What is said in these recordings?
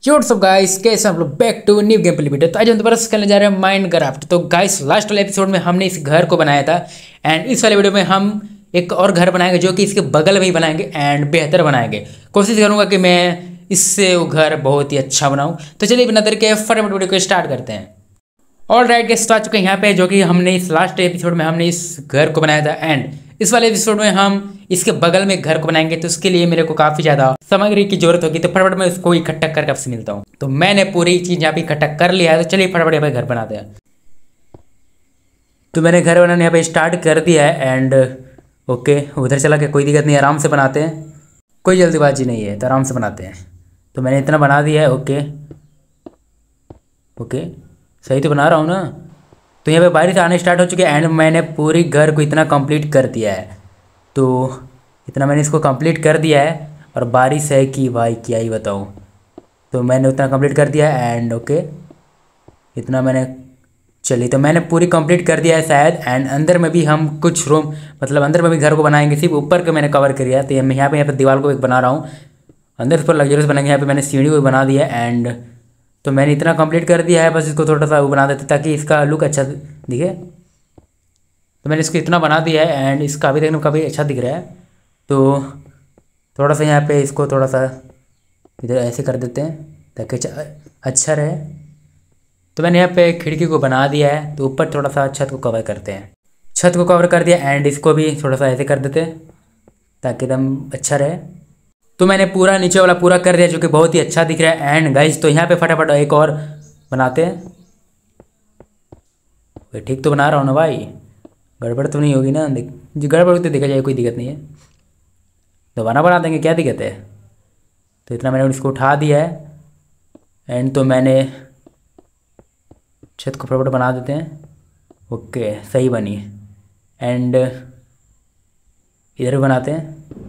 सब गाइस कैसे हम लोग back to new game play video. तो आज हम दोबारा खेलने जा रहे हैं माइनक्राफ्ट। तो गाइस लास्ट वाले एपिसोड में हमने इस घर को बनाया था एंड इस वाले वीडियो में हम एक और घर बनाएंगे जो कि इसके बगल में ही बनाएंगे एंड बेहतर बनाएंगे। कोशिश करूंगा कि मैं इससे वो घर बहुत ही अच्छा बनाऊं। तो चलिए बिना देर के फटाफट वीडियो को स्टार्ट करते हैं। ऑल राइट गेस्ट आ चुके हैं यहाँ पे, जो कि हमने इस लास्ट एपिसोड में हमने इस घर को बनाया था एंड इस वाले एपिसोड में हम इसके बगल में घर को बनाएंगे। तो उसके लिए मेरे को काफ़ी ज़्यादा सामग्री की जरूरत होगी। तो फटाफट मैं उसको इकट्ठा करके आपसे मिलता हूँ। तो मैंने पूरी चीज़ यहाँ पे इकट्ठा कर लिया है। तो चलिए फटाफट यहाँ पे घर बनाते हैं। तो मैंने घर बनाने यहाँ पे स्टार्ट कर दिया है एंड ओके उधर चला के कोई दिक्कत नहीं, आराम से बनाते हैं, कोई जल्दीबाजी नहीं है, तो आराम से बनाते हैं। तो मैंने इतना बना दिया है। ओके ओके सही तो बना रहा हूँ ना। तो यहाँ पे बारिश आने स्टार्ट हो चुकी है एंड मैंने पूरी घर को इतना कंप्लीट कर दिया है। तो इतना मैंने इसको कंप्लीट कर दिया है और बारिश है कि भाई क्या ही बताऊँ। तो मैंने उतना कंप्लीट कर दिया है एंड ओके इतना मैंने चलिए तो मैंने पूरी कंप्लीट कर दिया है शायद। एंड अंदर में भी हम कुछ रूम मतलब अंदर में भी घर को बनाएंगे, सिर्फ ऊपर को मैंने कवर किया है। तो मैं यहाँ पे दीवार को एक बना रहा हूँ, अंदर से पर लग्जरियस बनाएंगे। यहाँ पे मैंने सीढ़ी को बना दिया एंड तो मैंने इतना कंप्लीट कर दिया है, बस इसको थोड़ा सा वो बना देते ताकि इसका लुक अच्छा दिखे। तो मैंने इसको इतना बना दिया है एंड इसका अभी देखने में काफ़ी अच्छा दिख रहा है। तो थोड़ा सा यहाँ पे इसको थोड़ा सा इधर ऐसे कर देते हैं ताकि अच्छा रहे। तो मैंने यहाँ पे खिड़की को बना दिया है। तो ऊपर थोड़ा सा छत को कवर करते हैं, छत को कवर कर दिया एंड इसको भी थोड़ा सा ऐसे कर देते हैं ताकि एकदम अच्छा रहे। तो मैंने पूरा नीचे वाला पूरा कर दिया जो कि बहुत ही अच्छा दिख रहा है एंड गाइस तो यहाँ पे फटाफट एक और बनाते हैं। ठीक तो बना रहा हूँ ना भाई, गड़बड़ तो नहीं होगी ना? जो गड़बड़ होती देखा जाए कोई दिक्कत नहीं है, दोबारा बना देंगे, क्या दिक्कत है। तो इतना मैंने इसको उठा दिया है एंड तो मैंने छत को फटाफट बना देते हैं। ओके सही बनी एंड इधर भी बनाते हैं।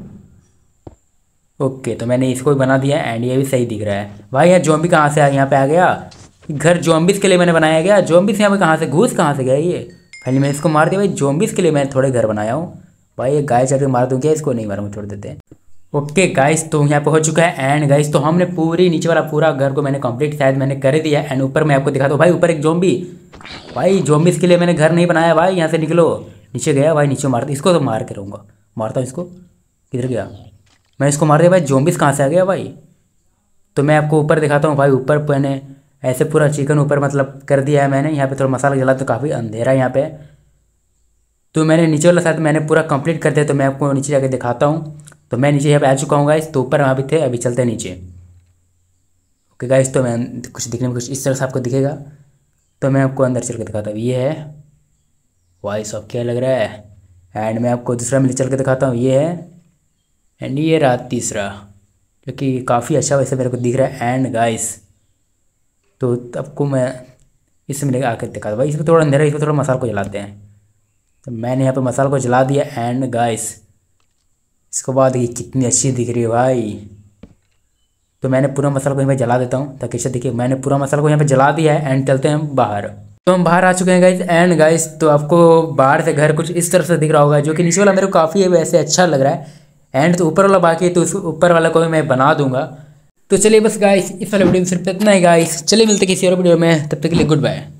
ओके तो मैंने इसको भी बना दिया एंड ये भी सही दिख रहा है। भाई यार ज़ॉम्बी कहाँ से यहाँ पे आ गया? घर ज़ॉम्बीज़ के लिए मैंने बनाया गया, ज़ॉम्बीज़ यहाँ पे कहाँ से घुस कहाँ से गया ये? पहले मैं इसको मार दिया भाई, ज़ॉम्बीज़ के लिए मैंने थोड़े घर बनाया हूँ। भाई ये गाय चढ़ के मार दूँ क्या? इसको नहीं मारूँगा, छोड़ देते हैं। ओके गाइस तो यहाँ पे हो चुका है एंड गाइस तो हमने पूरी नीचे वाला पूरा घर को मैंने कंप्लीट शायद मैंने कर दिया एंड ऊपर मैं आपको दिखाता हूँ। भाई ऊपर एक ज़ॉम्बी, भाई ज़ॉम्बीज़ के लिए मैंने घर नहीं बनाया भाई, यहाँ से निकलो। नीचे गया भाई, नीचे मार इसको, तो मार के रहूँगा, मारता हूँ इसको। किधर गया? मैं इसको मार दिया भाई, ज़ॉम्बीज़ कहाँ से आ गया भाई? तो मैं आपको ऊपर दिखाता हूँ भाई। ऊपर मैंने ऐसे पूरा चिकन ऊपर मतलब कर दिया है मैंने। यहाँ पे थोड़ा मसाला जला तो काफ़ी अंधेरा है यहाँ पे। तो मैंने नीचे वाला साथ मैंने पूरा कंप्लीट कर दिया। तो मैं आपको नीचे जाके दिखाता हूँ। तो मैं नीचे यहाँ पे आ चुका हूँ गाइस। तो ऊपर वहाँ भी थे, अभी चलते हैं नीचे। ओके गाइस तो मैं कुछ दिखने में कुछ इस तरह से आपको दिखेगा। तो मैं आपको अंदर चल के दिखाता हूँ। ये है भाई सब क्या लग रहा है एंड मैं आपको दूसरा में चल के दिखाता हूँ। ये है एंड ये रहा तीसरा, जो कि काफ़ी अच्छा वैसे मेरे को दिख रहा है एंड गाइस तो आपको मैं इसमें लेकर आकर दिखाता भाई। इसमें थोड़ा अंधेरा, इसमें थोड़ा मसाला को जलाते हैं। तो मैंने यहाँ पे मसाला को जला दिया एंड गाइस इसके बाद ये कितनी अच्छी दिख रही है भाई। तो मैंने पूरा मसाला को यहाँ पे जला देता हूँ ताकि अच्छा दिखे। मैंने पूरा मसाला को यहाँ पे जला दिया है एंड चलते हैं बाहर। तो हम बाहर आ चुके हैं गाइस एंड गाइस तो आपको बाहर से घर कुछ इस तरह से दिख रहा होगा, जो कि नीचे वाला मेरे को काफ़ी वैसे अच्छा लग रहा है एंड तो ऊपर वाला बाकी है। तो उस ऊपर वाला को भी मैं बना दूंगा। तो चलिए बस गाइस इस वाले वीडियो में सिर्फ इतना ही गाइस। चलिए मिलते किसी और वीडियो में, तब तक के लिए गुड बाय।